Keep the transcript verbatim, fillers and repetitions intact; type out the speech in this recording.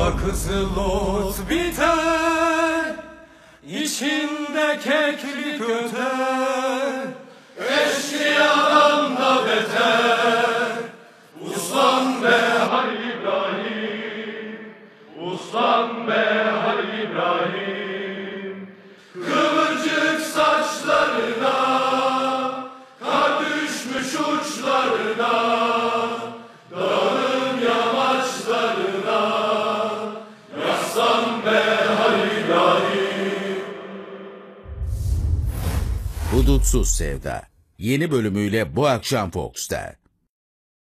Kara kızıl ot biter, içinde keklik öter, eşkıyadan da beter. Uslan be Halil İbrahim, uslan be Halil İbrahim. Kıvırcık saçlarına, kar düşmüş uçlarına, dağın yamaçlarına, yaslan be Halil İbrahim. Hudutsuz Sevda yeni bölümüyle bu akşam Fox'ta.